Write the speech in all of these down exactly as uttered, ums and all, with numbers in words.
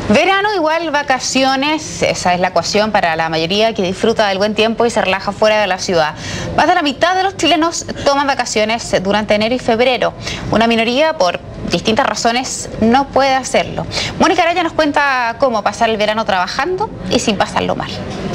Verano igual vacaciones, esa es la ecuación para la mayoría que disfruta del buen tiempo y se relaja fuera de la ciudad. Más de la mitad de los chilenos toman vacaciones durante enero y febrero. Una minoría, por distintas razones, no puede hacerlo. Mónica Araya nos cuenta cómo pasar el verano trabajando y sin pasarlo mal.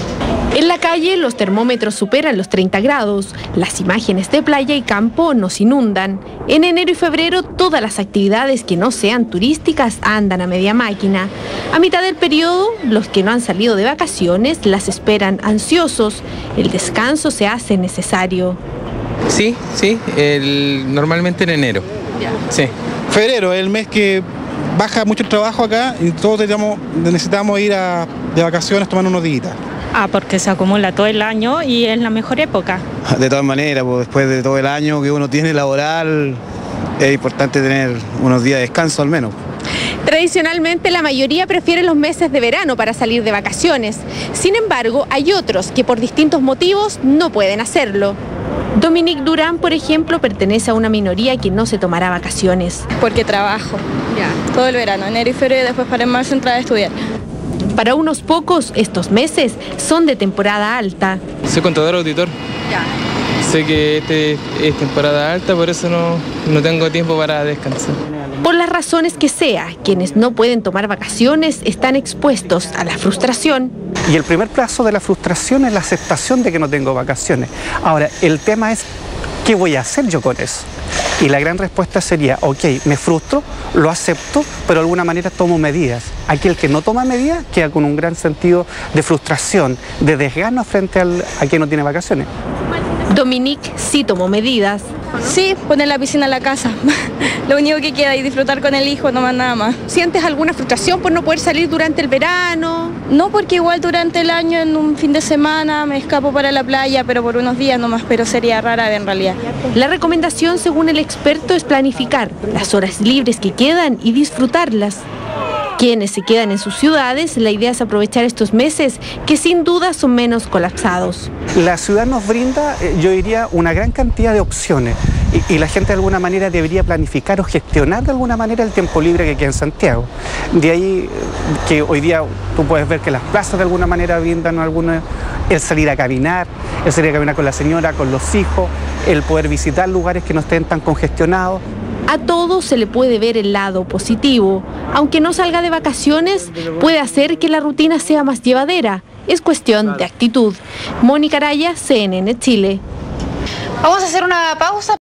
En la calle los termómetros superan los treinta grados, las imágenes de playa y campo nos inundan. En enero y febrero todas las actividades que no sean turísticas andan a media máquina. A mitad del periodo, los que no han salido de vacaciones las esperan ansiosos. El descanso se hace necesario. Sí, sí, el, normalmente en enero. Ya. Sí. Febrero es el mes que baja mucho el trabajo acá y todos necesitamos, necesitamos ir a, de vacaciones, tomar unos días. Ah, porque se acumula todo el año y es la mejor época. De todas maneras, pues después de todo el año que uno tiene laboral, es importante tener unos días de descanso al menos. Tradicionalmente la mayoría prefiere los meses de verano para salir de vacaciones. Sin embargo, hay otros que por distintos motivos no pueden hacerlo. Dominique Durán, por ejemplo, pertenece a una minoría que no se tomará vacaciones. Porque trabajo, Ya. todo el verano, enero y febrero, y después para en marzo entrar a estudiar. Para unos pocos, estos meses son de temporada alta. Soy contador auditor. Ya. Sé que este es temporada alta, por eso no, no tengo tiempo para descansar. Por las razones que sea, quienes no pueden tomar vacaciones están expuestos a la frustración. Y el primer paso de la frustración es la aceptación de que no tengo vacaciones. Ahora, el tema es, ¿qué voy a hacer yo con eso? Y la gran respuesta sería, ok, me frustro, lo acepto, pero de alguna manera tomo medidas. Aquel que no toma medidas queda con un gran sentido de frustración, de desgano frente al, a quien no tiene vacaciones. Dominique sí tomó medidas. Sí, poner la piscina en la casa. Lo único que queda y disfrutar con el hijo, no más nada más. ¿Sientes alguna frustración por no poder salir durante el verano? No, porque igual durante el año, en un fin de semana, me escapo para la playa, pero por unos días nomás, pero sería rara en realidad. La recomendación, según el experto, es planificar las horas libres que quedan y disfrutarlas. Quienes se quedan en sus ciudades, la idea es aprovechar estos meses que sin duda son menos colapsados. La ciudad nos brinda, eh, yo diría, una gran cantidad de opciones y, y la gente de alguna manera debería planificar o gestionar de alguna manera el tiempo libre que queda en Santiago. De ahí eh, que hoy día tú puedes ver que las plazas de alguna manera brindan alguna, el salir a caminar, el salir a caminar con la señora, con los hijos, el poder visitar lugares que no estén tan congestionados. A todo se le puede ver el lado positivo. Aunque no salga de vacaciones, puede hacer que la rutina sea más llevadera. Es cuestión de actitud. Mónica Araya, C N N Chile. Vamos a hacer una pausa.